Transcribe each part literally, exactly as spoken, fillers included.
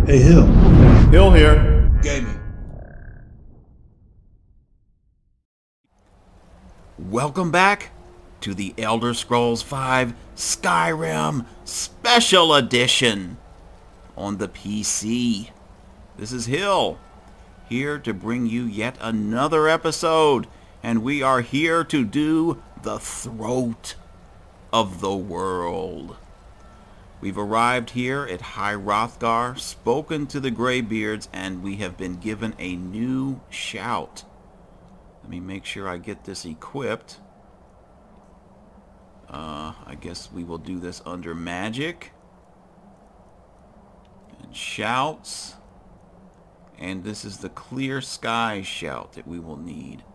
Hey, Hill. Hill here. Gaming. Welcome back to the Elder Scrolls five Skyrim Special Edition on the P C. This is Hill, here to bring you yet another episode, and we are here to do the Throat of the World. We've arrived here at High Ruptga, spoken to the Greybeards, and we have been given a new shout. Let me make sure I get this equipped. Uh, I guess we will do this under magic. And shouts. And this is the clear sky shout that we will need.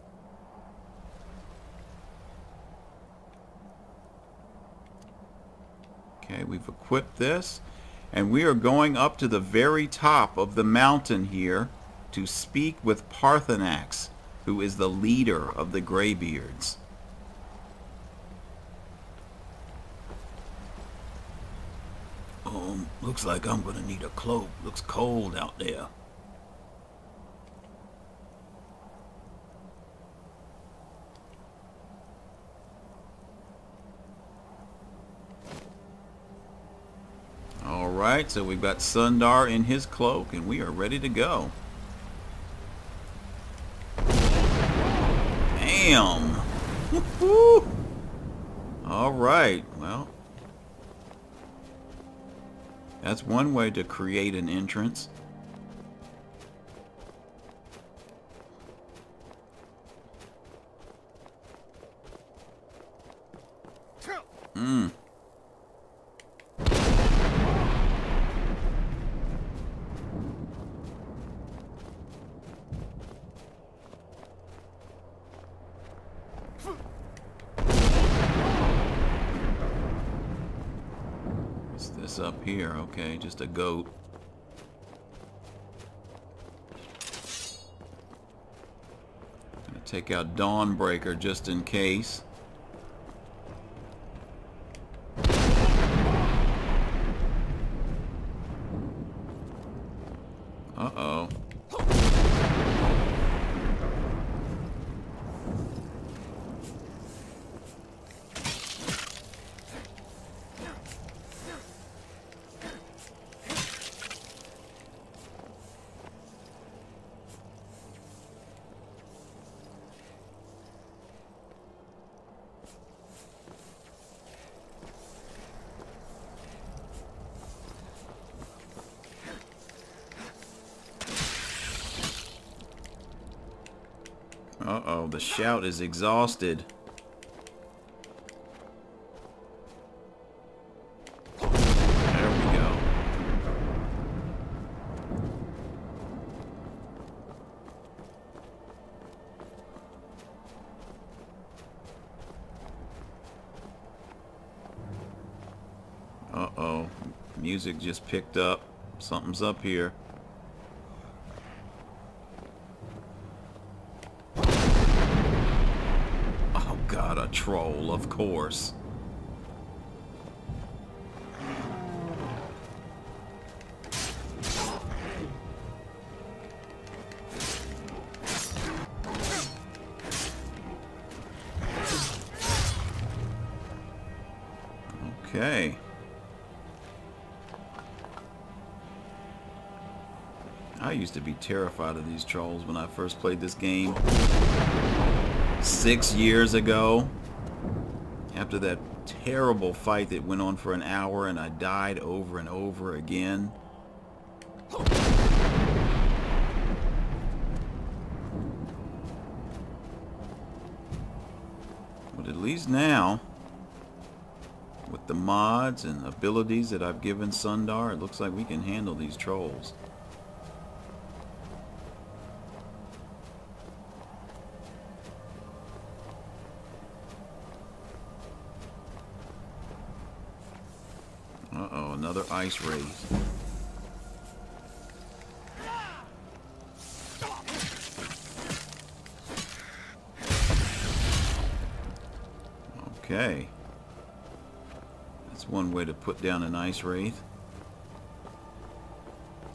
Okay, we've equipped this, and we are going up to the very top of the mountain here to speak with Parthenax, who is the leader of the Greybeards. Um, looks like I'm gonna need a cloak. Looks cold out there. Alright, so we've got Sundaar in his cloak, and we are ready to go. Bam! Woo-hoo! Alright, well, that's one way to create an entrance. Mmm. Up here, okay, just a goat. Gonna take out Dawnbreaker just in case. Uh-oh. Uh-oh, the shout is exhausted. There we go. Uh-oh, music just picked up. Something's up here. A troll, of course. Okay. I used to be terrified of these trolls when I first played this game. Six years ago, after that terrible fight that went on for an hour and I died over and over again. But at least now, with the mods and abilities that I've given Sundaar, it looks like we can handle these trolls. Uh-oh, another ice wraith. Okay. That's one way to put down an ice wraith.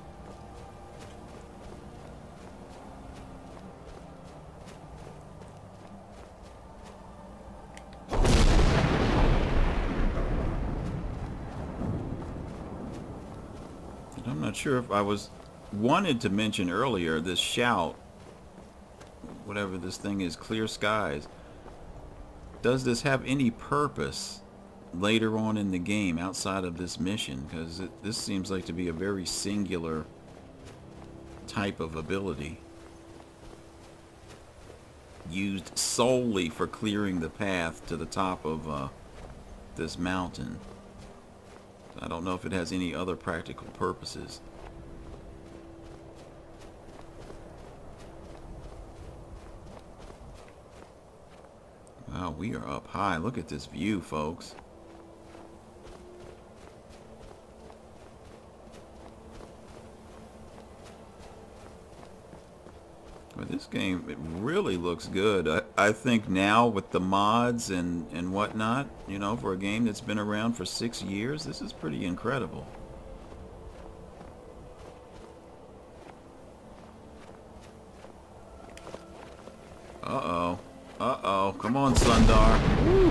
I'm not sure if I was wanted to mention earlier this shout, whatever this thing is, clear skies. Does this have any purpose later on in the game outside of this mission? Because this seems like to be a very singular type of ability used solely for clearing the path to the top of uh, this mountain. I don't know if it has any other practical purposes. Wow, we are up high. Look at this view, folks. But this game, it really looks good. I, I think now with the mods and, and whatnot, you know, for a game that's been around for six years, this is pretty incredible. Uh-oh. Uh-oh. Come on, Sundaar. Woo.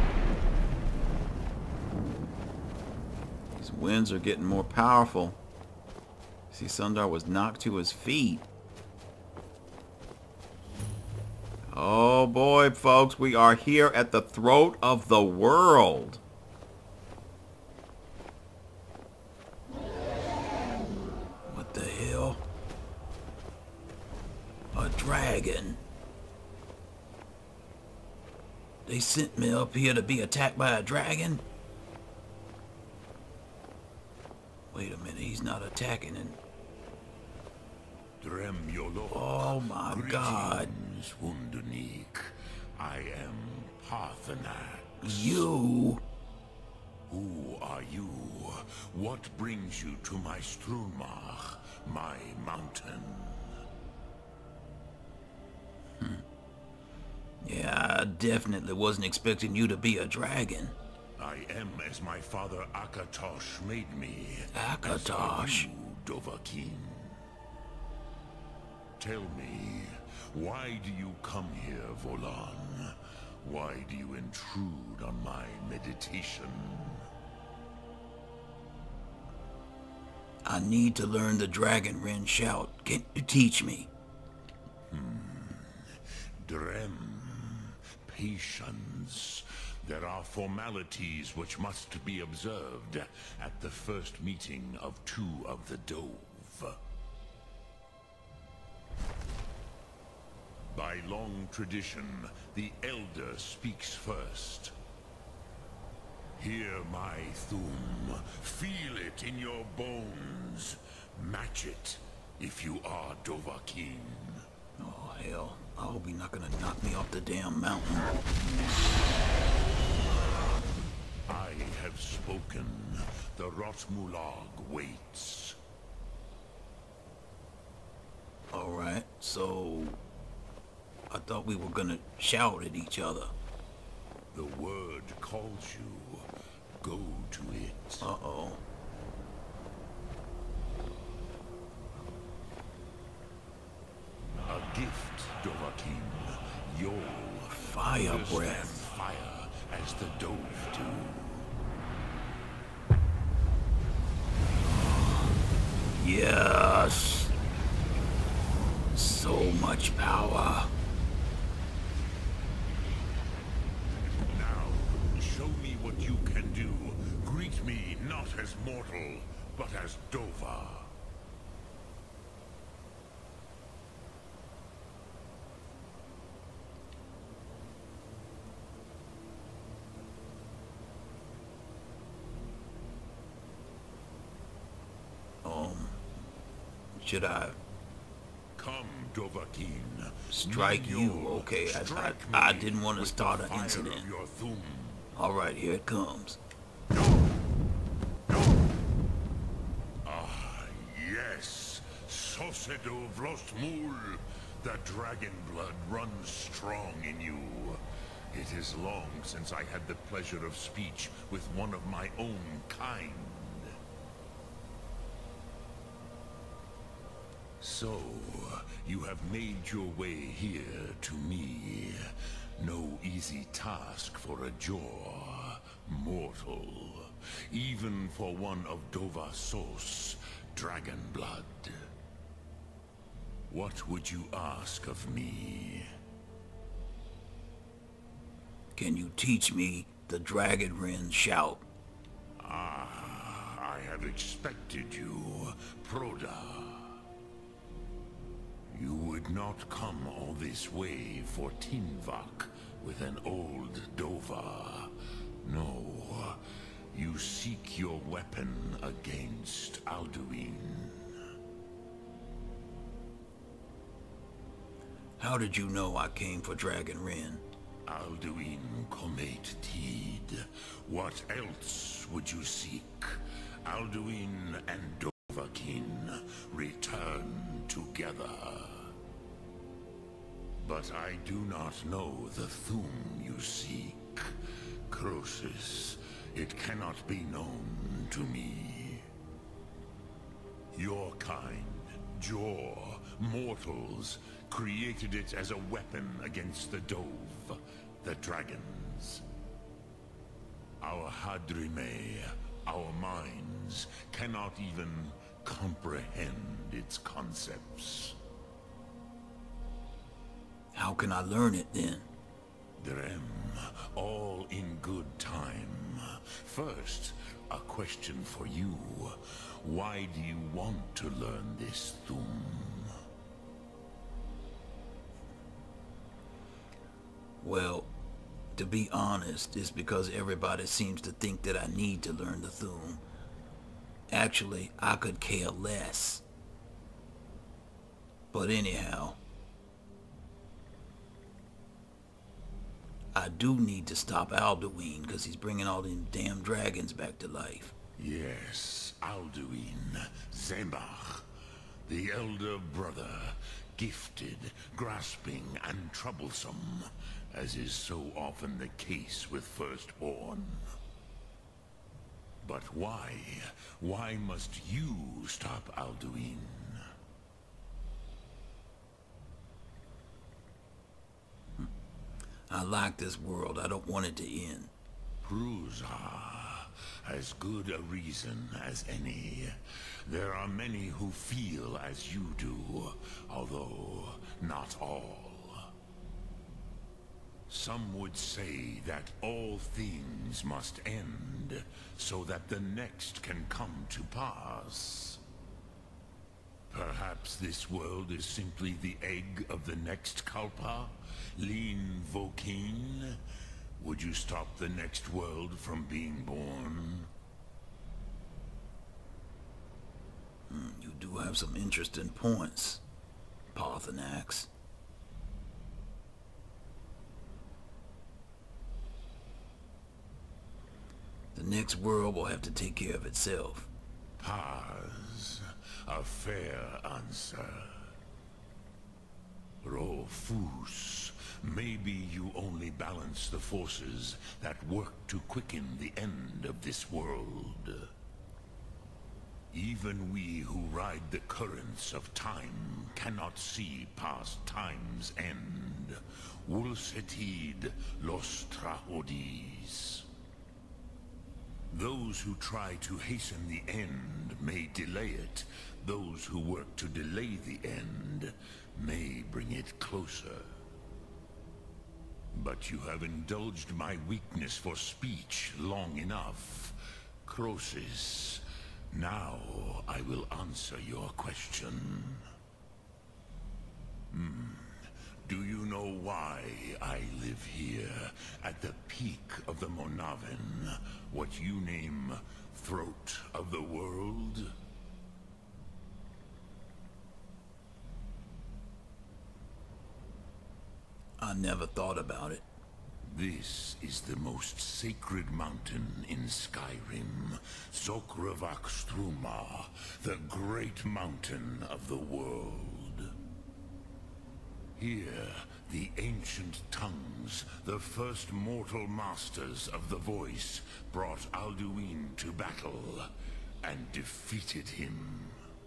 These winds are getting more powerful. See, Sundaar was knocked to his feet. Oh boy, folks, we are here at the throat of the world. What the hell? A dragon. They sent me up here to be attacked by a dragon? Wait a minute, he's not attacking it. Oh my God. Wundernique. I am Parthenax. You? Who are you? What brings you to my Strunmach, my mountain? Hmm. Yeah, I definitely wasn't expecting you to be a dragon. I am as my father Akatosh made me. Akatosh? Dovahkiin. Tell me, why do you come here, Volan? Why do you intrude on my meditation? I need to learn the Dragon Wren shout. Can you teach me? Hmm. Drem. Patience. There are formalities which must be observed at the first meeting of two of the Dove. By long tradition, the Elder speaks first. Hear my Thum. Feel it in your bones. Match it if you are Dovahkiin. Oh, hell. I hope he's not gonna knock me off the damn mountain. I have spoken. The Rotmulag waits. Alright, so... I thought we were gonna shout at each other. The word calls you. Go to it. Uh-oh. A gift, Dovahkiin. Your fire breath. Fire as the Dove do. Yes. So much power. Now, show me what you can do. Greet me not as mortal, but as Dova. Um, should I come, Dovahkiin? Strike you? Okay, I, I, I didn't want to start an incident. All right, here it comes. Ah, yes, Sosedo Vlostmul. The dragon blood runs strong in you. It is long since I had the pleasure of speech with one of my own kind. So, you have made your way here to me. No easy task for a jaw, mortal. Even for one of Dova Sos, dragon blood. What would you ask of me? Can you teach me the Dragonborn shout? Ah, I have expected you, Proda. You would not come all this way for Tinvak with an old Dova. No, you seek your weapon against Alduin. How did you know I came for Dragonborn? Alduin Comate Teed. What else would you seek? Alduin and Dovahkiin return together. But I do not know the Thum you seek. Croesus, it cannot be known to me. Your kind, Jor, mortals, created it as a weapon against the Dove, the dragons. Our Hadrime, our minds, cannot even comprehend its concepts. How can I learn it then? Drem, all in good time. First, a question for you. Why do you want to learn this Thum? Well, to be honest, it's because everybody seems to think that I need to learn the Thum. Actually, I could care less. But anyhow, I do need to stop Alduin because he's bringing all them damn dragons back to life. Yes, Alduin, Zembach, the elder brother, gifted, grasping, and troublesome, as is so often the case with Firstborn. But why? Why must you stop Alduin? I like this world. I don't want it to end. Prusa, as good a reason as any. There are many who feel as you do, although not all. Some would say that all things must end, so that the next can come to pass. Perhaps this world is simply the egg of the next Kalpa? Lean Vokin? Would you stop the next world from being born? Hmm, you do have some interesting points, Parthenax. The next world will have to take care of itself. Paz, a fair answer. Rofus, maybe you only balance the forces that work to quicken the end of this world. Even we who ride the currents of time cannot see past time's end. Wulsetid los trahodis. Those who try to hasten the end may delay it. Those who work to delay the end may bring it closer. But you have indulged my weakness for speech long enough. Croesus, now I will answer your question. Hmm. Do you know why I live here, at the peak of the Monavin, what you name Throat of the World? I never thought about it. This is the most sacred mountain in Skyrim, Zokravak Struma, the great mountain of the world. Here, the ancient tongues, the first mortal masters of the voice, brought Alduin to battle and defeated him.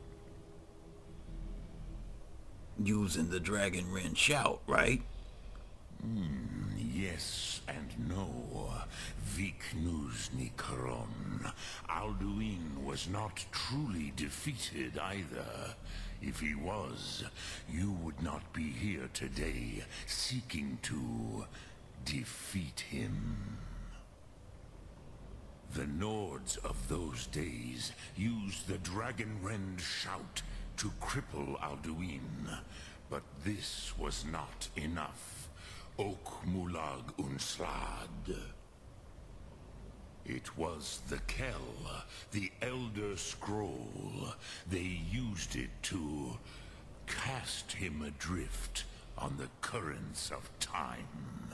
Using the Dragonborn shout, right? Hmm, yes and no. Viknusnikaron. Alduin was not truly defeated either. If he was, you would not be here today seeking to defeat him. The Nords of those days used the Dragonrend shout to cripple Alduin, but this was not enough. Ok Mulag Unslad. It was the Kell, the Elder Scroll. They used it to cast him adrift on the currents of time.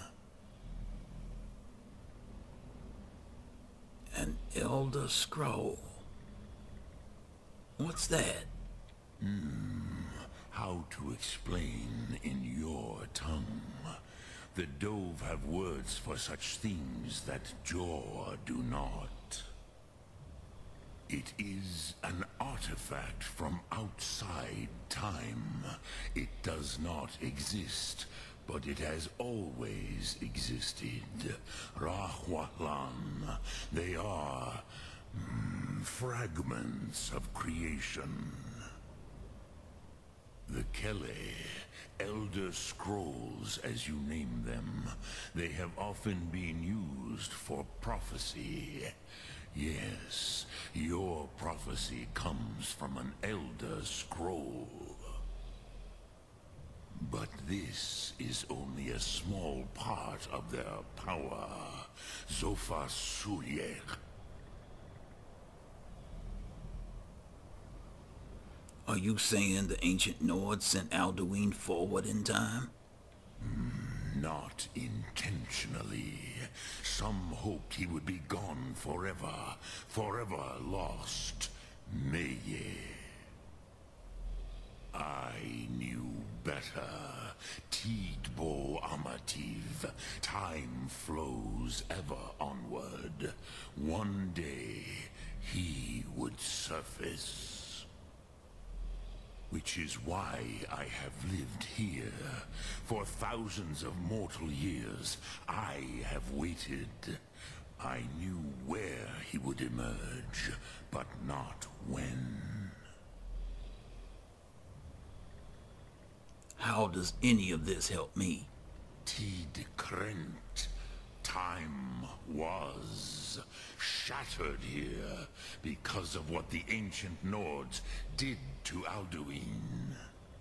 An Elder Scroll. What's that? Hmm. How to explain in your tongue? The Dove have words for such things that Jor do not. It is an artifact from outside time. It does not exist, but it has always existed. Rahwalan. They are mm, fragments of creation. The Kele, Elder Scrolls as you name them, they have often been used for prophecy. Yes, your prophecy comes from an Elder Scroll. But this is only a small part of their power. Zofa Suyer. Are you saying the ancient Nords sent Alduin forward in time? Mm, not intentionally. Some hoped he would be gone forever, forever lost. Meye. I knew better. Tidbo Amativ. Time flows ever onward. One day, he would surface. Which is why I have lived here. For thousands of mortal years, I have waited. I knew where he would emerge, but not when. How does any of this help me? Tid Krent. Time was shattered here because of what the ancient Nords did to Alduin.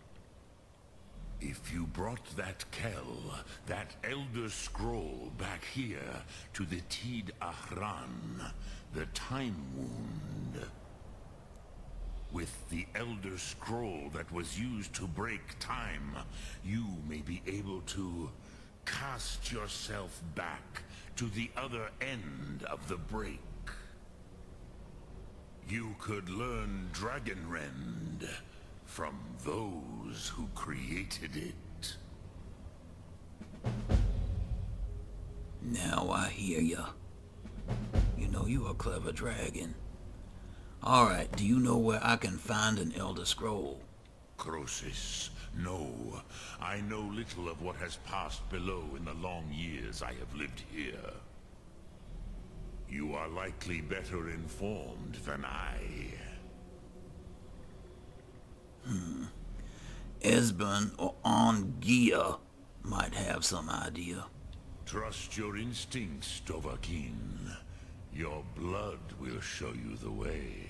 If you brought that Kell, that Elder Scroll back here to the Tid Ahran, the Time Wound, with the Elder Scroll that was used to break time, you may be able to cast yourself back to the other end of the break. You could learn Dragonrend from those who created it. Now I hear ya. You know you a clever dragon. Alright, do you know where I can find an Elder Scroll? Crosis, no. I know little of what has passed below in the long years I have lived here. You are likely better informed than I. Hmm. Esben or Ongia might have some idea. Trust your instincts, Dovahkiin. Your blood will show you the way.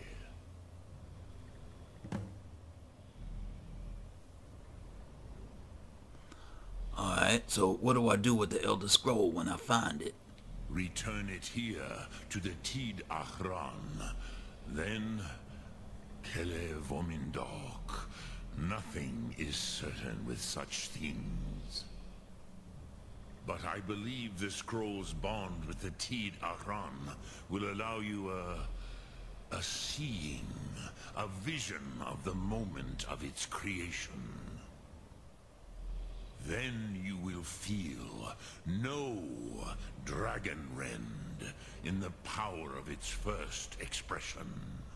Alright, so what do I do with the Elder Scroll when I find it? Return it here to the Tid Ahran. Then, Kele Vomindok. Nothing is certain with such things. But I believe the scroll's bond with the Tid Ahran will allow you a... a seeing, a vision of the moment of its creation. Then you will feel, know Dragonrend in the power of its first expression.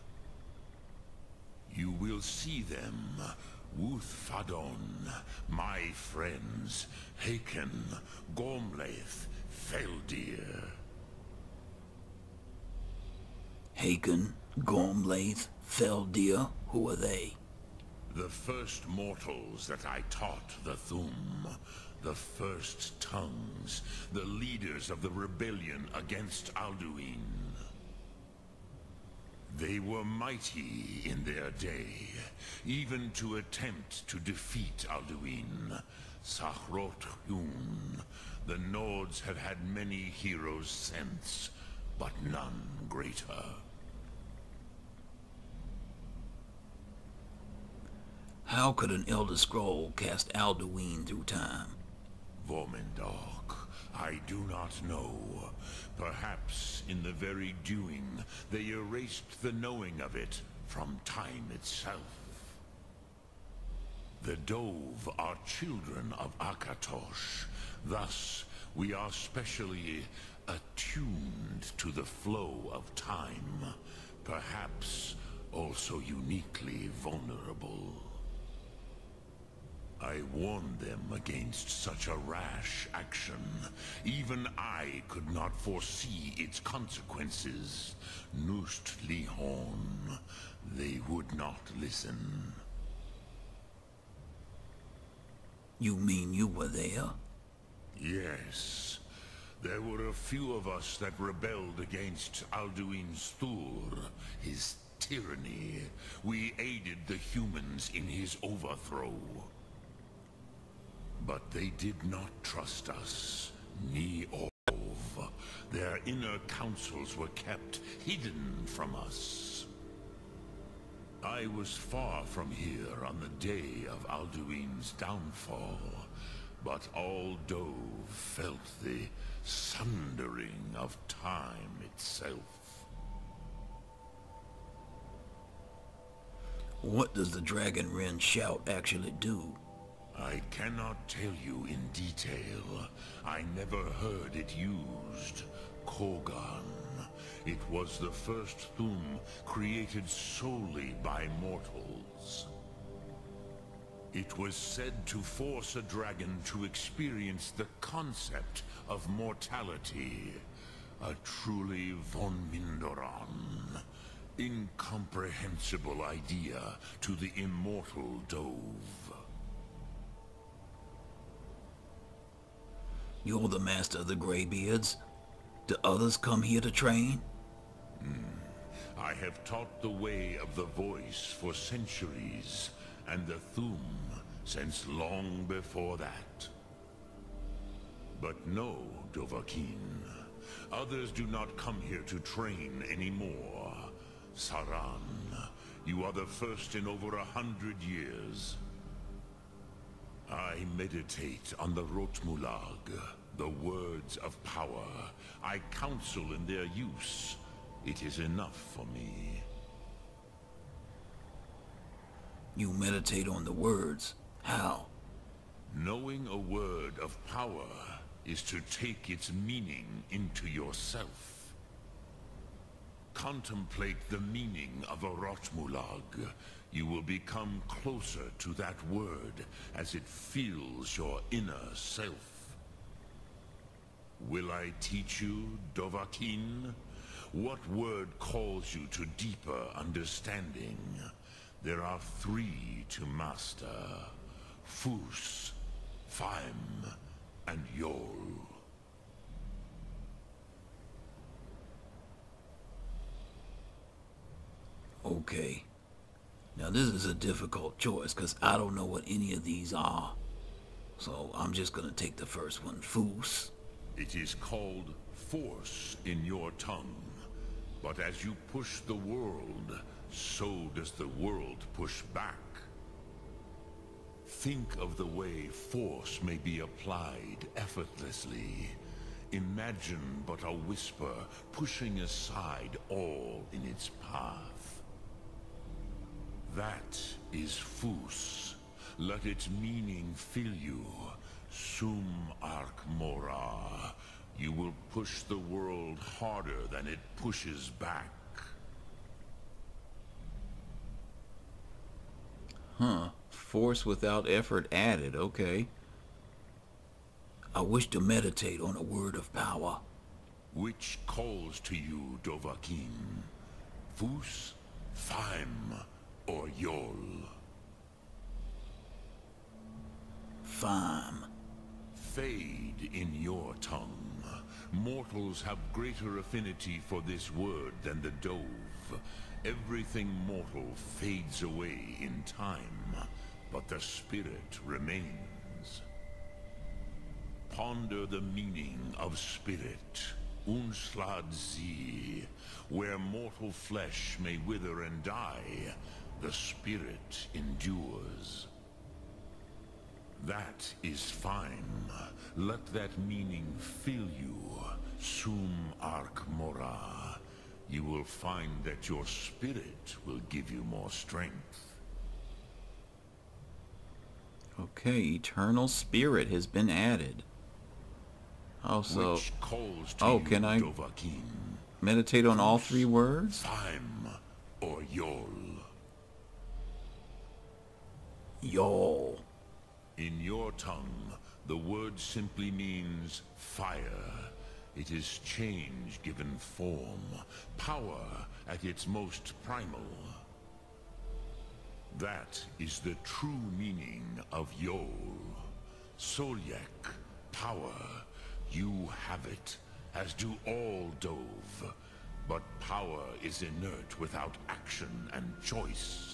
You will see them, Wuthfadon, my friends, Helgen, Gormlaith, Feldir. Helgen, Gormlaith, Feldir, who are they? The first mortals that I taught the Thu'um, the first tongues, the leaders of the rebellion against Alduin. They were mighty in their day, even to attempt to defeat Alduin. Sahrot Hun, the Nords have had many heroes since, but none greater. How could an Elder Scroll cast Alduin through time? Vormendok, I do not know. Perhaps in the very doing, they erased the knowing of it from time itself. The Dove are children of Akatosh. Thus, we are specially attuned to the flow of time. Perhaps also uniquely vulnerable. I warned them against such a rash action. Even I could not foresee its consequences. Nust Lihon, they would not listen. You mean you were there? Yes. There were a few of us that rebelled against Alduin's Thur, his tyranny. We aided the humans in his overthrow. But they did not trust us, ni Ov. Their inner counsels were kept hidden from us. I was far from here on the day of Alduin's downfall, but all Dove felt the sundering of time itself. What does the Dragon Wren shout actually do? I cannot tell you in detail. I never heard it used. Kogan. It was the first Thu'um created solely by mortals. It was said to force a dragon to experience the concept of mortality. A truly von Mindoran. Incomprehensible idea to the immortal Dove. You're the master of the Greybeards. Do others come here to train? Hmm. I have taught the way of the voice for centuries, and the Thu'um since long before that. But no, Dovahkiin. Others do not come here to train anymore. Saran, you are the first in over a hundred years. I meditate on the Rotmulag, the words of power. I counsel in their use. It is enough for me. You meditate on the words. How? Knowing a word of power is to take its meaning into yourself. Contemplate the meaning of a Rotmulag. You will become closer to that word as it fills your inner self. Will I teach you, Dovahkiin? What word calls you to deeper understanding? There are three to master. Fus, Faim, and Yol. Okay. Now this is a difficult choice because I don't know what any of these are. So I'm just gonna take the first one, Fus. It is called force in your tongue. But as you push the world, so does the world push back. Think of the way force may be applied effortlessly. Imagine but a whisper pushing aside all in its path. That is Fus. Let its meaning fill you. Sum Ark Mora. You will push the world harder than it pushes back. Huh. Force without effort added, okay. I wish to meditate on a word of power. Which calls to you, Dovahkiin? Fus, Faim, or Yol? Faim. Fade in your tongue. Mortals have greater affinity for this word than the dove. Everything mortal fades away in time, but the spirit remains. Ponder the meaning of spirit, Unslad Zi. Where mortal flesh may wither and die, the spirit endures. That is fine. Let that meaning fill you, Sum Ark Mora. You will find that your spirit will give you more strength. Okay, eternal spirit has been added. Oh, so... Which calls to oh, you, can I Dovahkiin? meditate on all three words? Faim or Yol? Yol. In your tongue, the word simply means fire. It is change given form, power at its most primal. That is the true meaning of Yol. Solyek, power. You have it, as do all Dove. But power is inert without action and choice.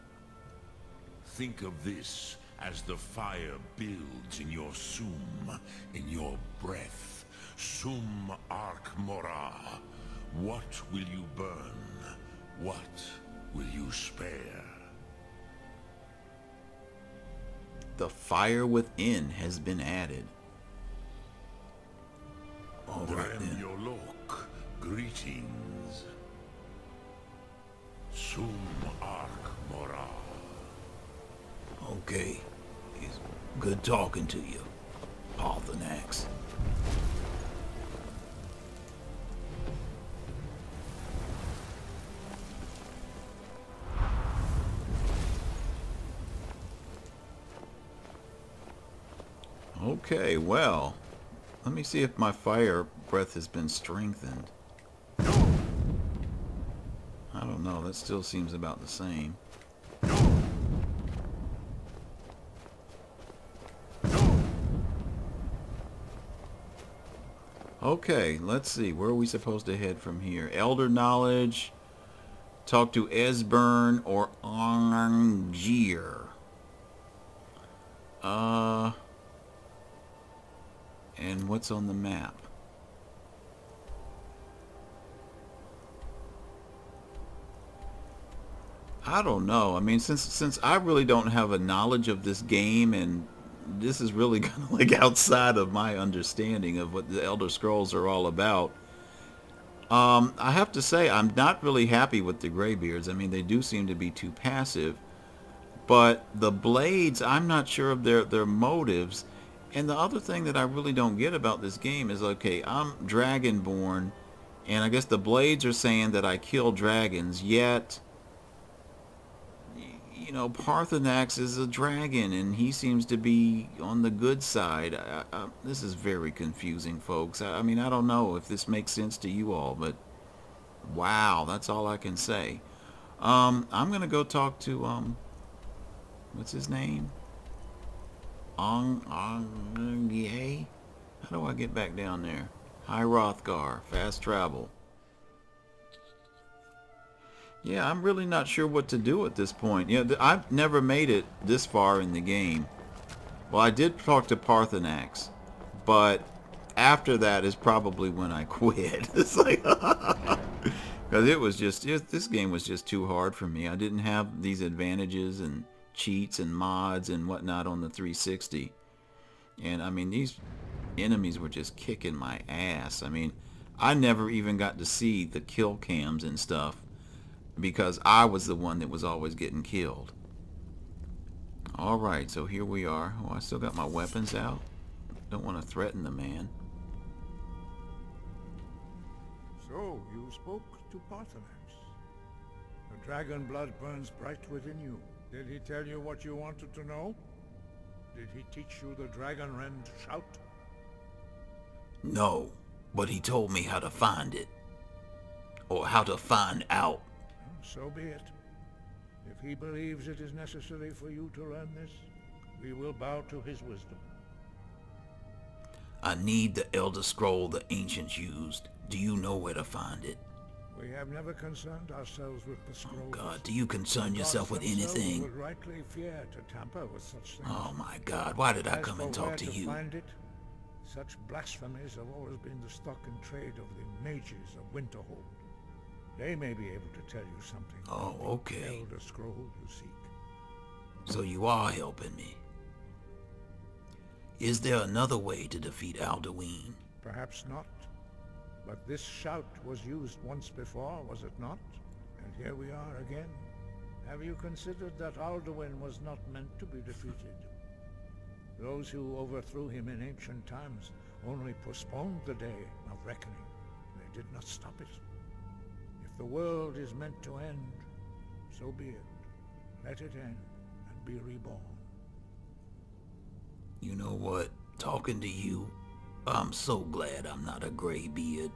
Think of this as the fire builds in your Sum, in your breath. Sum Ark Mora. What will you burn? What will you spare? The fire within has been added. All right then. Yolok, greetings. Sum Ark Mora. Okay. It's good talking to you, Parthenax. Okay, well, let me see if my fire breath has been strengthened. I don't know, that still seems about the same. Okay, let's see, where are we supposed to head from here? Elder Knowledge, talk to Esbern or Angier. Uh... And what's on the map? I don't know. I mean, since since I really don't have a knowledge of this game, and this is really kind of like outside of my understanding of what the Elder Scrolls are all about, um, I have to say I'm not really happy with the Greybeards. I mean, they do seem to be too passive. But the Blades, I'm not sure of their, their motives. And the other thing that I really don't get about this game is, okay, I'm Dragonborn, and I guess the Blades are saying that I kill dragons, yet, you know, Parthenax is a dragon, and he seems to be on the good side. I, I, this is very confusing, folks. I, I mean, I don't know if this makes sense to you all, but wow, that's all I can say. Um, I'm going to go talk to, um, what's his name? Ong, Ong, yay? How do I get back down there? High Rothgar, fast travel. Yeah, I'm really not sure what to do at this point. Yeah, I've never made it this far in the game. Well, I did talk to Parthenax, but after that is probably when I quit. It's like, because it was just, it, this game was just too hard for me. I didn't have these advantages and cheats and mods and whatnot on the three sixty, and I mean, these enemies were just kicking my ass. I mean, I never even got to see the kill cams and stuff because I was the one that was always getting killed. Alright, so here we are. Oh, I still got my weapons out. Don't want to threaten the man. So, you spoke to Parthenax. The dragon blood burns bright within you. Did he tell you what you wanted to know? Did he teach you the dragon rend shout? No, but he told me how to find it. Or how to find out so be it. If he believes it is necessary for you to learn this, we will bow to his wisdom. I need the Elder Scroll the ancients used. Do you know where to find it? We have never concerned ourselves with the scrolls. Oh God, do you concern yourself with anything? Would rightly fear to tamper with such things. Oh my God, why did I As come and for talk where to to you? Find it, such blasphemies have always been the stock and trade of the mages of Winterhold. They may be able to tell you something. Oh, about okay. The Elder Scroll you seek. So you are helping me. Is there another way to defeat Alduin? Perhaps not. But this shout was used once before, was it not? And here we are again. Have you considered that Alduin was not meant to be defeated? Those who overthrew him in ancient times only postponed the day of reckoning. They did not stop it. If the world is meant to end, so be it. Let it end and be reborn. You know what? Talking to you, I'm so glad I'm not a graybeard.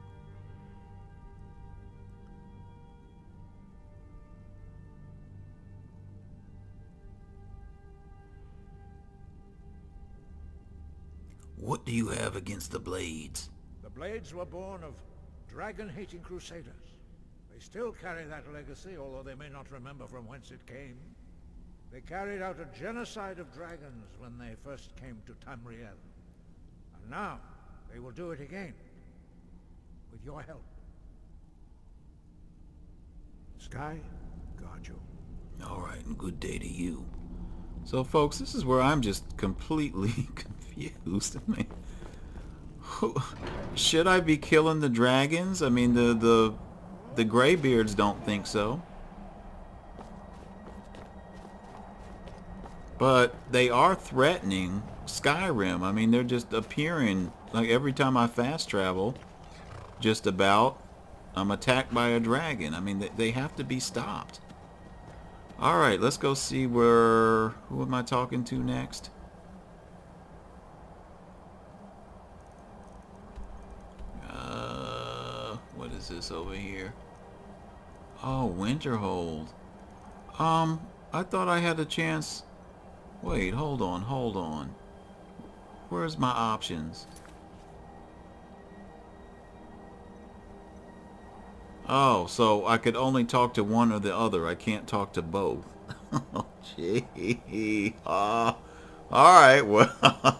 What do you have against the Blades? The Blades were born of dragon-hating crusaders. They still carry that legacy, although they may not remember from whence it came. They carried out a genocide of dragons when they first came to Tamriel. And now, they will do it again. With your help. Sky, guard you. Alright, and good day to you. So folks, this is where I'm just completely confused. I mean, who, should I be killing the dragons? I mean, the, the, the graybeards don't think so. But they are threatening Skyrim. I mean, they're just appearing, like every time I fast travel, just about, I'm attacked by a dragon. I mean, they, they have to be stopped. Alright, let's go see where, who am I talking to next? Uh, what is this over here? Oh, Winterhold. Um, I thought I had a chance. Wait, hold on, hold on. Where's my options? Oh, so I could only talk to one or the other. I can't talk to both. Oh, gee. Uh, Alright, well.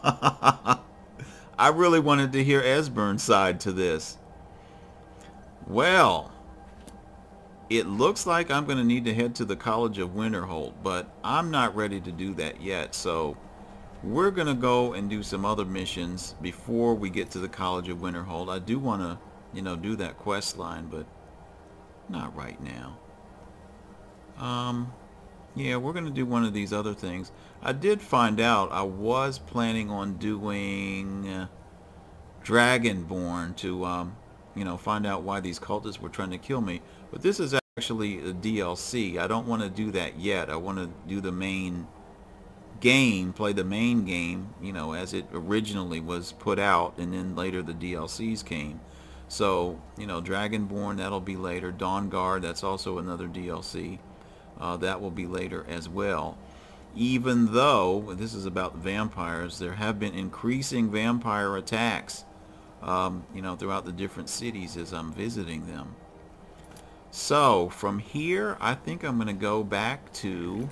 I really wanted to hear Esbern's side to this. Well, it looks like I'm going to need to head to the College of Winterhold, but I'm not ready to do that yet. So we're going to go and do some other missions before we get to the College of Winterhold. I do want to, you know, do that quest line, but not right now. Um, yeah, we're going to do one of these other things. I did find out I was planning on doing uh, Dragonborn to, um, you know, find out why these cultists were trying to kill me. But this is actually a D L C. I don't want to do that yet. I want to do the main game, play the main game, you know, as it originally was put out, and then later the D L Cs came. So, you know, Dragonborn, that'll be later. Dawnguard, that's also another D L C. Uh, that will be later as well. Even though, this is about vampires, there have been increasing vampire attacks, um, you know, throughout the different cities as I'm visiting them. So, from here, I think I'm going to go back to...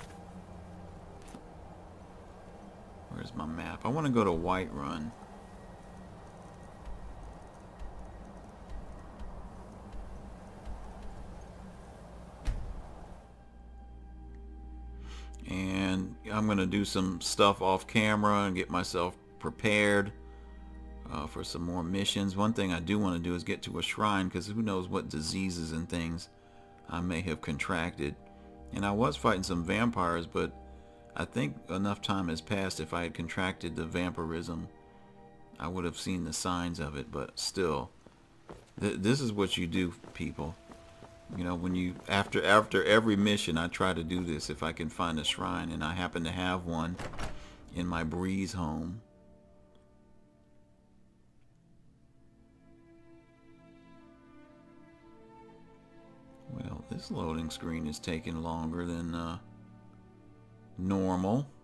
Where's my map? I want to go to Whiterun. And I'm going to do some stuff off camera and get myself prepared uh, for some more missions. One thing I do want to do is get to a shrine, because who knows what diseases and things I may have contracted. And I was fighting some vampires, but I think enough time has passed. If I had contracted the vampirism, I would have seen the signs of it. But still, th this is what you do, people. You know, when you, after after every mission, I try to do this if I can find a shrine, and I happen to have one in my Breeze home. Well, Well, this loading screen is taking longer than uh, normal.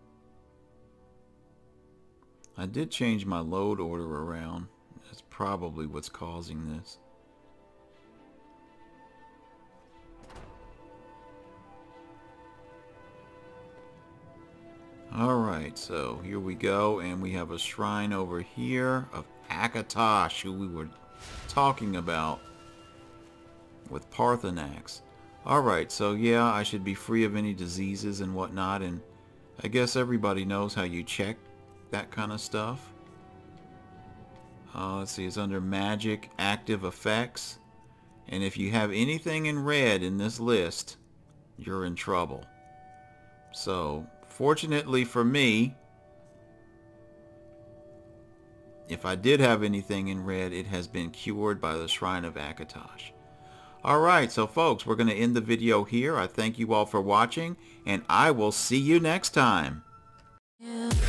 I did change my load order around. That's probably what's causing this. Alright, so here we go, and we have a shrine over here of Akatosh, who we were talking about with Parthenax. Alright, so yeah, I should be free of any diseases and whatnot, and I guess everybody knows how you check that kind of stuff. Uh, let's see, it's under magic active effects, and if you have anything in red in this list, you're in trouble. So fortunately for me, if I did have anything in red, it has been cured by the Shrine of Akatosh. Alright, so folks, we're going to end the video here. I thank you all for watching, and I will see you next time. Yeah.